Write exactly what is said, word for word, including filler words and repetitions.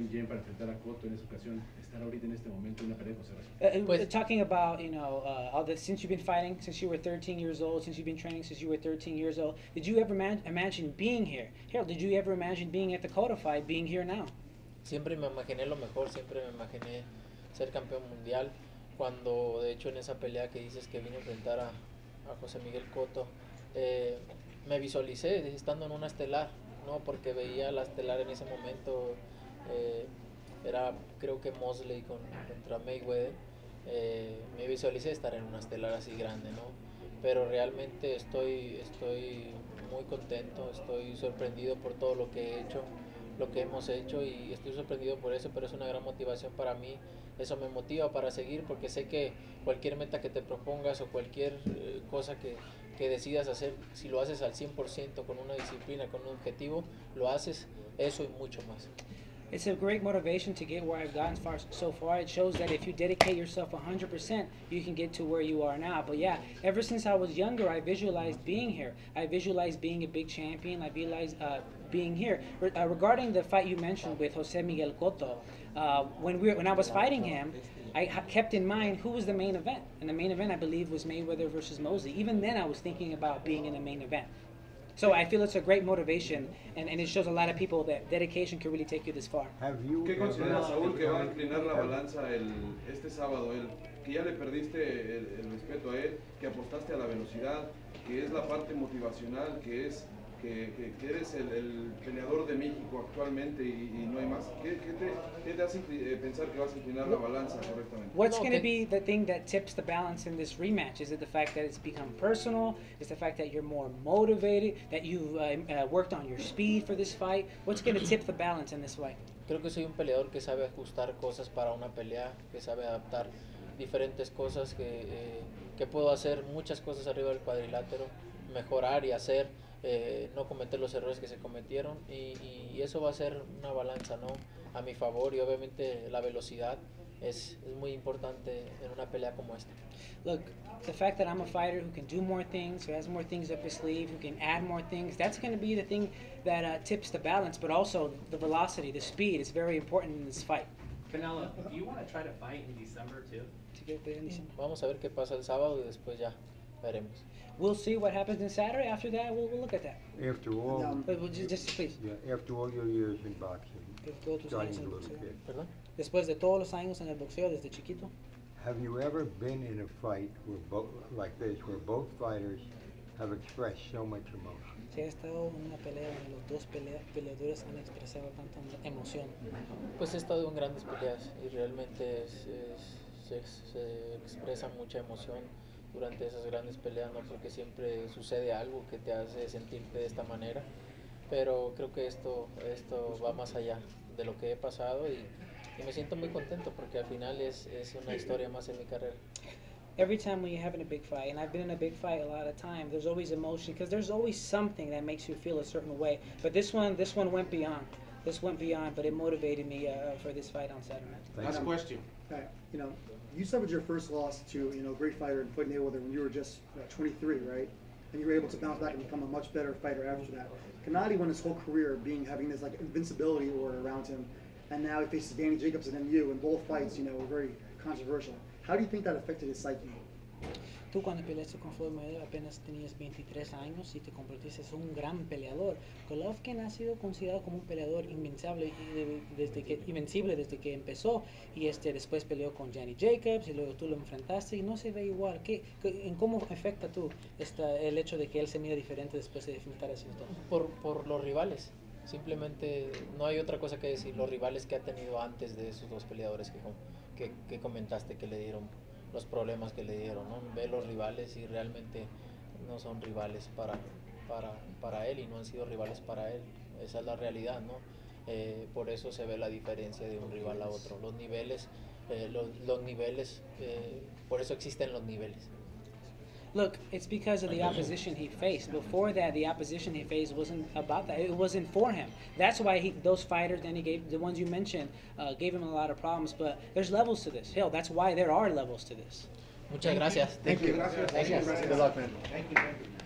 Jen para enfrentar a Cotto en esa ocasión, estar ahorita en este momento en una pelea con José Uh, pues, talking about, you know, uh, all the, since you've been fighting, since you were thirteen years old, since you've been training since you were thirteen years old, did you ever man- imagine being here? Harold, did you ever imagine being at the Cotto fight, being here now? Siempre me imaginé lo mejor, siempre me imaginé ser campeón mundial. Cuando, de hecho, en esa pelea que dices que vine a enfrentar a, a José Miguel Cotto, eh, me visualicé estando en una estelar, ¿no? Porque veía la estelar en ese momento, eh, era creo que Mosley con, contra Mayweather, eh, me visualicé estar en una estelar así grande, ¿no? Pero realmente estoy, estoy muy contento, estoy sorprendido por todo lo que he hecho, lo que hemos hecho, y estoy sorprendido por eso, pero es una gran motivación para mí. Eso me motiva para seguir, porque sé que cualquier meta que te propongas o cualquier eh, cosa que, que decidas hacer, si lo haces al cien por ciento con una disciplina, con un objetivo, lo haces eso y mucho más. It's a great motivation to get where I've gotten far, so far. It shows that if you dedicate yourself one hundred percent, you can get to where you are now. But yeah, ever since I was younger, I visualized being here. I visualized being a big champion. I visualized uh, being here. Re uh, regarding the fight you mentioned with Jose Miguel Cotto, uh, when, we were, when I was fighting him, I kept in mind who was the main event. And the main event, I believe, was Mayweather versus Mosley. Even then, I was thinking about being in the main event. So I feel it's a great motivation, and, and it shows a lot of people that dedication can really take you this far. Have you ¿Qué considera Saúl que va a inclinar la balanza el, este sábado? El, que ya le perdiste el, el respeto a él, que apostaste a la velocidad, que es la parte motivacional, que es que, que, que eres el, el peleador de México actualmente y, y no hay más. ¿Qué, qué, te, ¿Qué te hace pensar que vas a inclinar la balanza correctamente? What's going to be the thing that tips the balance in this rematch? Is it the fact that it's become personal? Is it the fact that you're more motivated? That you've uh, uh, worked on your speed for this fight? What's going to tip the balance in this fight? Creo que soy un peleador que sabe ajustar cosas para una pelea, que sabe adaptar diferentes cosas, que, eh, que puedo hacer muchas cosas arriba del cuadrilátero, mejorar y hacer. Eh, no cometer los errores que se cometieron, y, y eso va a ser una balanza, ¿no?, a mi favor, y obviamente la velocidad es, es muy importante en una pelea como esta. Look, the fact that I'm a fighter who can do more things, who has more things up his sleeve, who can add more things, that's going to be the thing that uh, tips the balance, but also the velocity, the speed is very important in this fight. Canelo, do you want to try to fight in December too? To get there in December. Vamos a ver qué pasa el sábado y después ya veremos. We'll see what happens in Saturday. After that, we'll, we'll look at that. After all, Um, but we'll just, just please. yeah, after all your years in boxing, starting a little kid, ¿Perdón? Después de todos los años en el boxeo desde chiquito, have you ever been in a fight where both, like this, where both fighters have expressed so much emotion? si ha estado en una pelea donde los dos pelea, peleadores han expresado tanta emoción? Pues he estado en grandes peleas y realmente es, es, se, se expresa mucha emoción durante esas grandes peleas, ¿no?, porque siempre sucede algo que te hace sentirte de esta manera, pero creo que esto, esto va más allá de lo que he pasado, y, y me siento muy contento porque al final es, es una historia más en mi carrera. Every time when you're having a big fight, and I've been in a big fight a lot of time, there's always emotion, because there's always something that makes you feel a certain way, but this one, this one went beyond. This went beyond, but it motivated me uh, for this fight on Saturday. Last question. Okay, you know, you suffered your first loss to, you know, a great fighter in Floyd Mayweather when you were just uh, twenty-three, right? And you were able to bounce back and become a much better fighter after that. Gennady went his whole career being having this like invincibility aura around him, and now he faces Danny Jacobs and then you, and both fights, you know, were very controversial. How do you think that affected his psyche? Tú cuando peleaste con Floyd Mayweather apenas tenías veintitrés años y te convertiste en un gran peleador. Golovkin ha sido considerado como un peleador invencible desde que, invencible desde que empezó, y este después peleó con Danny Jacobs y luego tú lo enfrentaste y no se ve igual. ¿Qué, qué, ¿En cómo afecta tú esta, el hecho de que él se mira diferente después de enfrentar a esos dos? Por, por los rivales, simplemente no hay otra cosa que decir, los rivales que ha tenido antes de esos dos peleadores que, que, que comentaste que le dieron, los problemas que le dieron, ¿no? Ve los rivales y realmente no son rivales para, para, para él, y no han sido rivales para él. Esa es la realidad, ¿no? Eh, por eso se ve la diferencia de un rival a otro. Los niveles, eh, los, los niveles, eh, por eso existen los niveles. Look, it's because of the opposition he faced. Before that, the opposition he faced wasn't about that. It wasn't for him. That's why he, those fighters, then he gave, the ones you mentioned, uh, gave him a lot of problems. But there's levels to this. Hell, that's why there are levels to this. Muchas gracias. Thank you. Gracias. Good luck, man. Thank you. Thank you.